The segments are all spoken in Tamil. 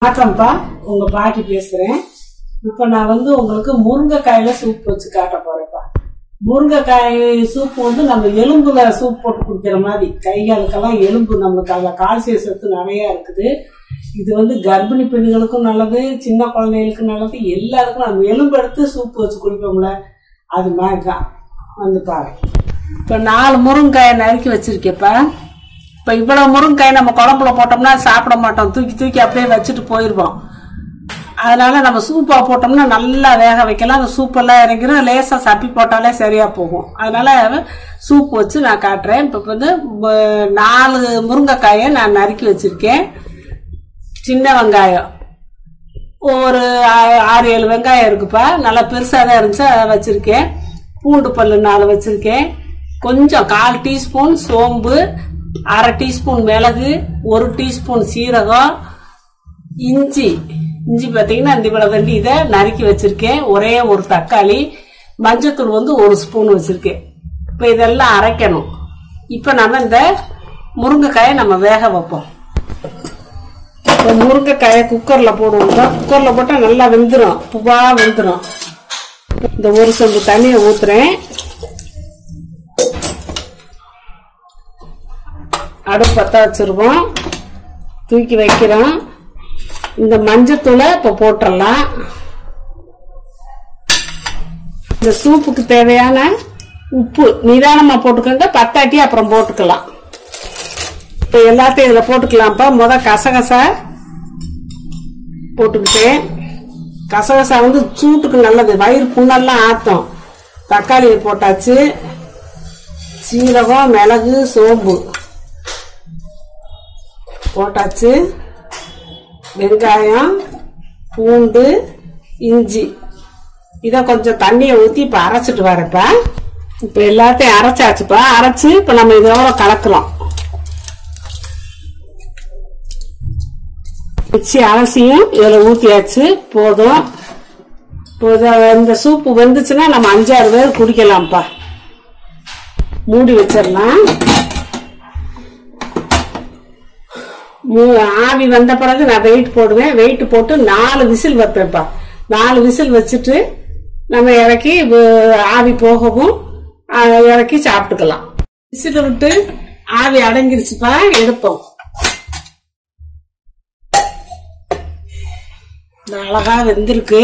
வணக்கம்ப்பா, உங்க பாட்டி பேசுறேன். இப்ப நான் உங்களுக்கு முருங்கைக்காயில சூப் வச்சு காட்ட போறேன்ப்பா. முருங்கைக்காய் சூப் நம்ம எலும்புல சூப் போட்டு குடிக்கிற மாதிரி, கைகாலுக்கெல்லாம் எலும்பு நம்மளுக்கு அதுல கால்சியம் சத்து நிறைய இருக்குது. இது கர்ப்பிணி பெண்களுக்கும் நல்லது, சின்ன குழந்தைகளுக்கும் நல்லது, எல்லாருக்கும் நம்ம எலும்பு எடுத்து சூப் வச்சு குடிப்போம்ல, அது மாதிரிதான் பாரு. இப்ப 4 முருங்கைக்காயை நறுக்கி வச்சிருக்கேப்பா. இப்ப இவ்வளவு முருங்கைக்காய் நம்ம குழம்புல போட்டோம்னா சாப்பிட மாட்டோம், தூக்கி தூக்கி அப்படியே வச்சுட்டு போயிருவோம். அதனால நம்ம சூப்பா போட்டோம்னா நல்லா வேக வைக்கலாம். அந்த சூப்பெல்லாம் இறங்கிடும், லேசா சப்பி போட்டாலே சரியா போகும். அதனால சூப் வச்சு நான் காட்டுறேன். இப்ப 4 முருங்கைக்காயை நான் நறுக்கி வச்சிருக்கேன். சின்ன வெங்காயம் ஒரு 6-7 வெங்காயம் இருக்குப்பா, நல்லா பெருசா தான் இருந்துச்சு, அதை வச்சிருக்கேன். பூண்டு பல்லு 4 வச்சிருக்கேன். கொஞ்சம் 1/4 டீஸ்பூன் சோம்பு, 1/2 டீஸ்பூன் மிளகு, 1 டீஸ்பூன் சீரகம், இஞ்சி பாத்தீங்கன்னா இந்த இவ்வளவு இதை நறுக்கி வச்சிருக்கேன். ஒரே ஒரு தக்காளி, மஞ்சத்தூள் 1 ஸ்பூன் வச்சிருக்கேன். இப்ப இதெல்லாம் அரைக்கணும். இப்ப நம்ம இந்த முருங்கைக்காயை நம்ம வேக வைப்போம். இப்ப முருங்கைக்காயை குக்கர்ல போடுவோம். குக்கர்ல போட்டா நல்லா வெந்துடும், புவா வெந்துடும். இந்த 1 சொம்பு தண்ணியை ஊத்துறேன். அடுப்பு பத்த வச்சிருவோம், தூக்கி வைக்கிறோம். இந்த மஞ்சத்தூளை இப்ப போட்டுடலாம். இந்த சூப்புக்கு தேவையான உப்பு நிதானமா போட்டுக்கோங்க, பத்தாட்டி அப்புறம் போட்டுக்கலாம். இப்ப எல்லாத்தையும் இதுல போட்டுக்கலாம்ப்பா. கசகசா போட்டுக்கிட்டேன். கசகசா சூட்டுக்கு நல்லது, வயிறு புண்ணெல்லாம் ஆத்தும். தக்காளி போட்டாச்சு, சீரகம், மிளகு, சோம்பு போட்டாச்சு, வெங்காயம், பூண்டு, இஞ்சி. இத கொஞ்சம் தண்ணியை ஊத்தி இப்ப அரைச்சிட்டு வரப்பா. இப்ப எல்லாத்தையும் அரைச்சாச்சுப்பா. அரைச்சு இப்ப நம்ம இதோட கலக்கலாம். மிக்சி அலசியும் இதுல ஊத்தியாச்சு, போதும். இந்த சூப்பு வெந்துச்சுன்னா நம்ம 5-6 பேர் குடிக்கலாம்ப்பா. மூடி வச்சிடலாம். ஆவி வந்த பிறகு நான் வெயிட் போடுவேன். வெயிட் போட்டு 4 விசில் வைப்பேன்ப்பா. 4 விசில் வச்சுட்டு நம்ம இறக்கி ஆவி போகவும் இறக்கி சாப்பிட்டுக்கலாம். விசில் விட்டு ஆவி அடங்கிருச்சுப்பா, எடுப்போம். அழகா வெந்திருக்கு,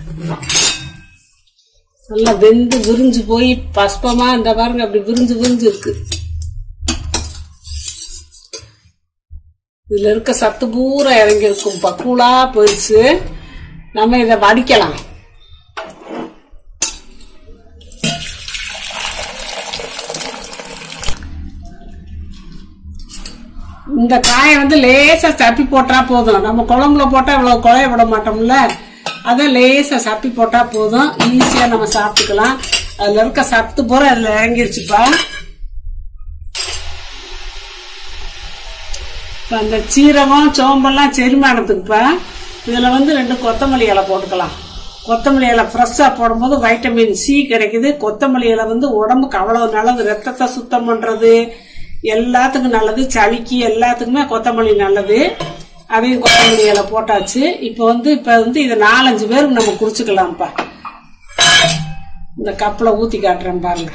நல்லா வெந்து விரிஞ்சு போய் பஸ்பமா இந்த பாருங்க அப்படி விரிஞ்சு இருக்கு. இதுல இருக்க சத்து பூரா இறங்கி இருக்கும், பக்கூலா போயிடுச்சு. நம்ம இதை வடிக்கலாம். இந்த காயை லேசா சப்பி போட்டா போதும். நம்ம குழம்புல போட்டா இவ்வளவு குழைய விட மாட்டோம்ல, அத லேசா சப்பி போட்டா போதும், ஈஸியா நம்ம சாப்பிட்டுக்கலாம். அதுல இருக்க சத்து பூரா அதுல இறங்கிருச்சுப்பா. அந்த சீரகம், சோம்பெல்லாம் செரிமானத்துக்குப்பா. இதுல 2 கொத்தமல்லி இலை போட்டுக்கலாம். கொத்தமல்லி இலை ஃப்ரெஷ்ஷா போடும்போது வைட்டமின் சி கிடைக்குது. கொத்தமல்லி இலை உடம்புக்கு அவ்வளவு நல்லது, ரத்தத்தை சுத்தம் பண்றது எல்லாத்துக்கும் நல்லது, சளிக்கு எல்லாத்துக்குமே கொத்தமல்லி நல்லது. அதையும் கொத்தமல்லி இலை போட்டாச்சு. இப்ப இதை 4-5 பேருக்கு நம்ம குடிச்சுக்கலாம்ப்பா. இந்த கப்ல ஊத்தி காட்டுறேன் பாருங்க.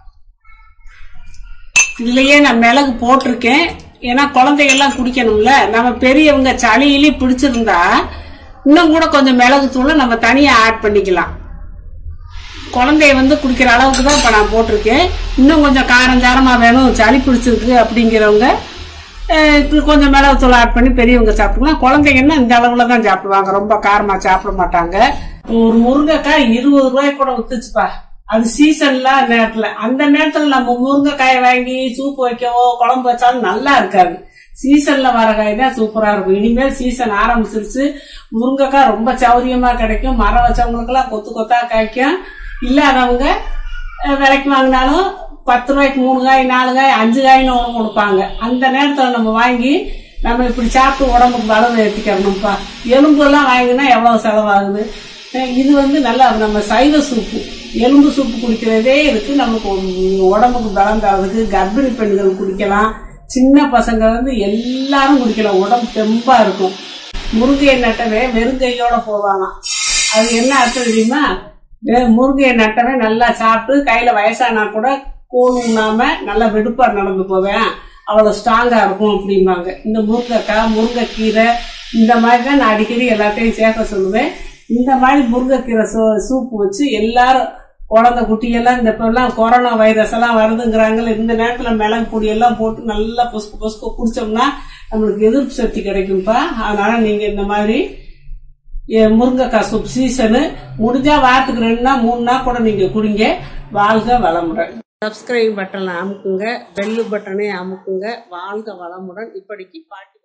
இதுலயே நான் மிளகு போட்டிருக்கேன், ஏன்னா குழந்தைகள்லாம் குடிக்கணும்ல. நம்ம பெரியவங்க சளியிலே பிடிச்சிருந்தா இன்னும் கூட கொஞ்சம் மிளகு தூளை நம்ம தனியா ஆட் பண்ணிக்கலாம். குழந்தைய குடிக்கிற அளவுக்கு தான் இப்ப நான் போட்டிருக்கேன். இன்னும் கொஞ்சம் காரஞ்சாரமா வேணும், சளி பிடிச்சிருக்கு அப்படிங்கிறவங்க கொஞ்சம் மிளகு தூள் ஆட் பண்ணி பெரியவங்க சாப்பிட்டுக்கலாம். குழந்தைங்கன்னா இந்த அளவுல தான் சாப்பிடுவாங்க, ரொம்ப காரமா சாப்பிட மாட்டாங்க. ஒரு முருங்கைக்காய் 20 ரூபாய்க்கு கூட வித்துச்சுப்பா. அது சீசன்ல நேரத்துல, அந்த நேரத்துல நம்ம முருங்கைக்காயை வாங்கி சூப் வைக்கவோ குழம்பு வச்சாலும் நல்லா இருக்காது. சீசன்ல வர காய் தான் சூப்பரா இருக்கும். இனிமேல் சீசன் ஆரம்பிச்சிருச்சு, முருங்கைக்காய் ரொம்ப சௌரியமா கிடைக்கும். மரம் வச்சவங்களுக்கு எல்லாம் கொத்து கொத்தா காய்க்கும். இல்லாதவங்க விலைக்கு வாங்கினாலும் 10 ரூபாய்க்கு 3 காய், 4 காய், 5 காய்னு ஒண்ணு கொடுப்பாங்க. அந்த நேரத்துல நம்ம வாங்கி நம்ம இப்படி சாப்பிட்டு உடம்புக்கு வளர்ந்து ஏற்றிக்கணும்ப்பா. எலும்பு எல்லாம் வாங்கினா எவ்வளவு செலவாகுது. இது நல்லா நம்ம சைவ சூப்பு, எலும்பு சூப்பு குடிக்கிறதே இருக்கு. நமக்கு உடம்புக்கு பலம் தரதுக்கு கர்ப்பிணி பெண்கள் குடிக்கலாம், சின்ன பசங்க எல்லாரும் குடிக்கலாம், உடம்பு தெம்பா இருக்கும். முருங்கையை நட்டவே வெறுங்கையோட போவானா. அது என்ன அர்த்தம் தெரியுமா? முருங்கையை நட்டவே நல்லா சாப்பிட்டு கையில வயசானா கூட கோல் உண்ணாம நல்லா வெடுப்பா நடந்து போவேன், அவ்வளவு ஸ்ட்ராங்கா இருக்கும் அப்படிம்பாங்க. இந்த முருங்கைக்காய், முருங்கைக்கீரை இந்த மாதிரி தான் நான் அடிக்கடி எல்லாத்தையும் சேர்க்க சொல்லுவேன். இந்த மாதிரி முருங்கைக்கீரை சூப்பு வச்சு எல்லாரும், குழந்தை குட்டியெல்லாம் இந்த இப்பெல்லாம் கொரோனா வைரஸ் எல்லாம் வருதுங்கிறாங்கல்ல, இந்த நேரத்துல மிளகு பொடி எல்லாம் போட்டு நல்லா பொசுக்கு பொசுக்க குடிச்சோம்னா நம்மளுக்கு எதிர்ப்பு சக்தி கிடைக்கும்பா. அதனால நீங்க இந்த மாதிரி முருங்கைக்காய் சூப் சீசனு முடிஞ்சா வாரத்துக்கு 2 நாள் 3 நாள் கூட நீங்க குடிங்க. வாழ்க வளமுடன். சப்ஸ்கிரைப் பட்டனை அமுக்குங்க, பெல் பட்டனை அமுக்குங்க. வாழ்க வளமுடன். இப்படிக்கு பாட்டி